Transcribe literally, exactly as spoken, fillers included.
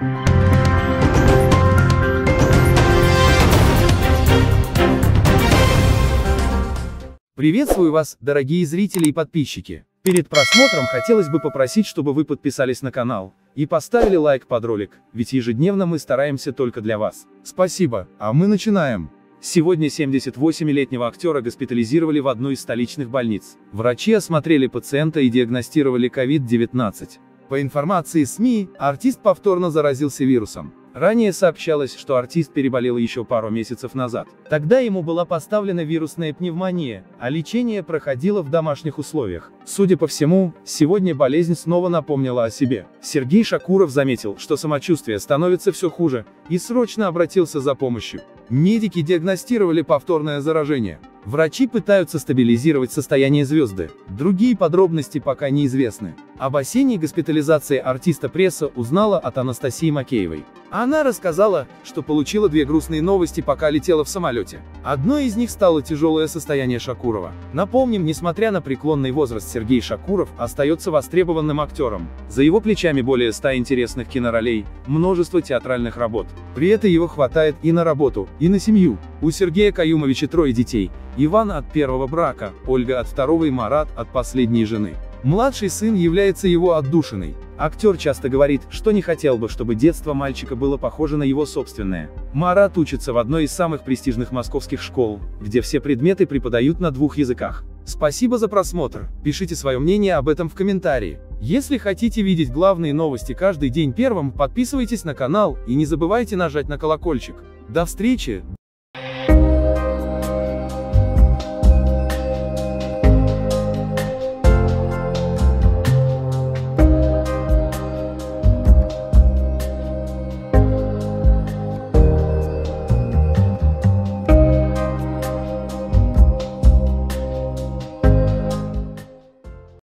Приветствую вас, дорогие зрители и подписчики. Перед просмотром хотелось бы попросить, чтобы вы подписались на канал и поставили лайк под ролик, ведь ежедневно мы стараемся только для вас. Спасибо, а мы начинаем. Сегодня семидесятивосьмилетнего актера госпитализировали в одну из столичных больниц. Врачи осмотрели пациента и диагностировали ковид девятнадцать. По информации СМИ, артист повторно заразился вирусом. Ранее сообщалось, что артист переболел еще пару месяцев назад. Тогда ему была поставлена вирусная пневмония, а лечение проходило в домашних условиях. Судя по всему, сегодня болезнь снова напомнила о себе. Сергей Шакуров заметил, что самочувствие становится все хуже, и срочно обратился за помощью. Медики диагностировали повторное заражение. Врачи пытаются стабилизировать состояние звезды. Другие подробности пока неизвестны. Об осенней госпитализации артиста пресса узнала от Анастасии Макеевой. Она рассказала, что получила две грустные новости, пока летела в самолете. Одной из них стало тяжелое состояние Шакурова. Напомним, несмотря на преклонный возраст, Сергей Шакуров остается востребованным актером. За его плечами более ста интересных киноролей, множество театральных работ. При этом его хватает и на работу, и на семью. У Сергея Каюмовича трое детей: Иван от первого брака, Ольга от второго и Марат от последней жены. Младший сын является его отдушиной. Актер часто говорит, что не хотел бы, чтобы детство мальчика было похоже на его собственное. Марат учится в одной из самых престижных московских школ, где все предметы преподают на двух языках. Спасибо за просмотр, пишите свое мнение об этом в комментарии. Если хотите видеть главные новости каждый день первым, подписывайтесь на канал и не забывайте нажать на колокольчик. До встречи!